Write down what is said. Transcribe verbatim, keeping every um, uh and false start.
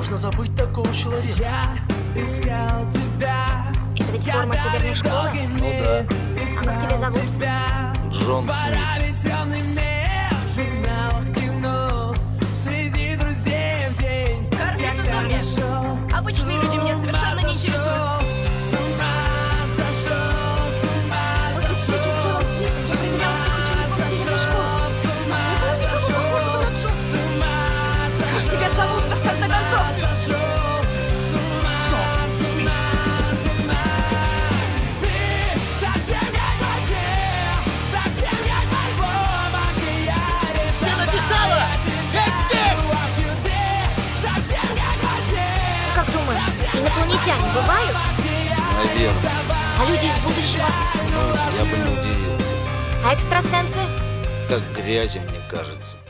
можно забыть такого человека? Я искал тебя. Это ведь форма северной школы? Ну да. А как тебя зовут? Джон Смит. Профессор Зомби. Обычные люди меня совершенно не интересуют. После встречи с Джоном Смитом я проверяла всех учеников северной школы. Не было никого похожего на Джо. Как тебя зовут-то, в конце концов? Как думаешь, инопланетяне бывают? Наверное. А люди из будущего? Ну, я бы не удивился. А экстрасенсы? Как грязи, мне кажется.